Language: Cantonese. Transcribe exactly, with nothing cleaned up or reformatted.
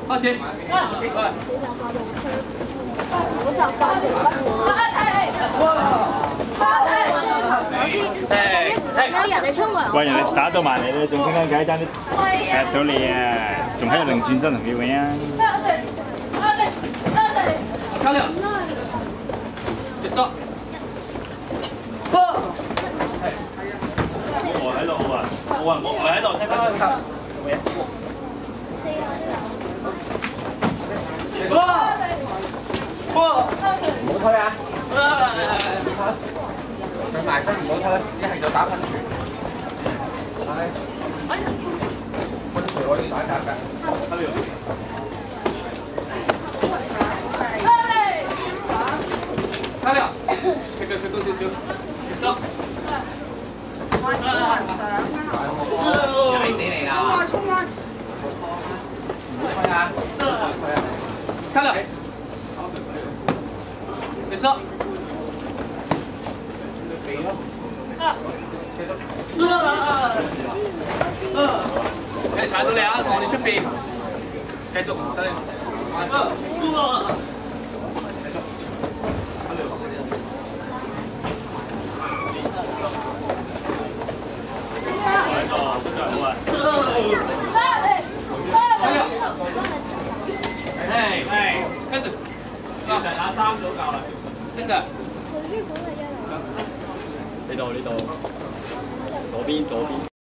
花姐， 有人哋衝過嚟， 喂，人哋打到埋嚟咧，仲傾緊偈，爭啲踢到你啊！仲喺度擰轉身同你泳啊！ 漂亮，結束。 我喺度好啊，我話我我喺度聽翻佢。 哇！哇！唔好推啊！佢埋身唔好推，一係就打噴泉。噴泉可以打格㗎。 漂亮，佢佢佢高少少，結束。 冇人想啊！ 踩死你啦！ 衝啊衝啊！ 唔好推啊！唔好推啊！ 漂亮，結束。你踩到你啊！望你出邊，繼續得你。係係，跟住，其實打三組夠啦。其實。呢度呢度，左邊左邊。